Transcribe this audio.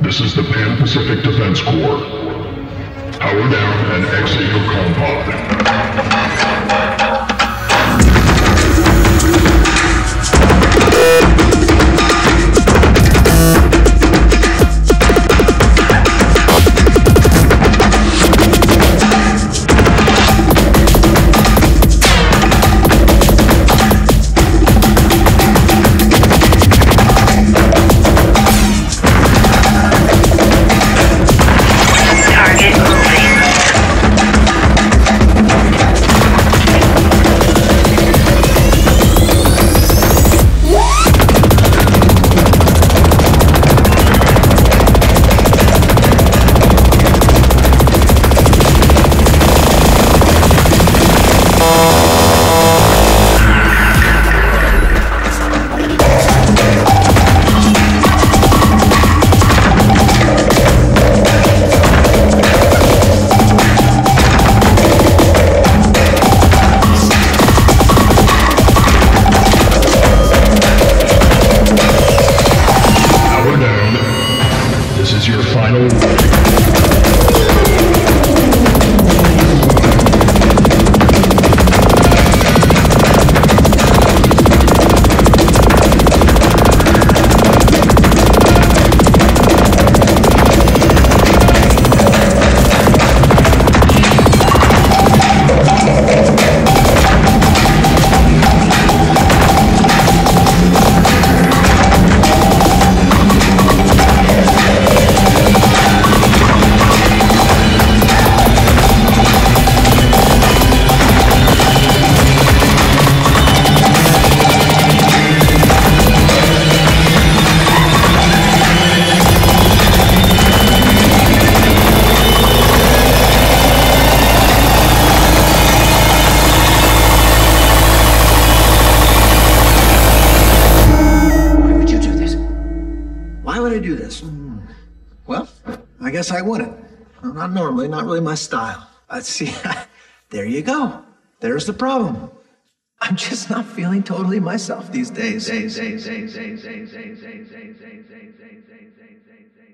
This is the Pan-Pacific Defense Corps. Power down and exit your comm pod. I wouldn't. Well, not normally, not really my style. See, there you go. There's the problem. I'm just not feeling totally myself these days.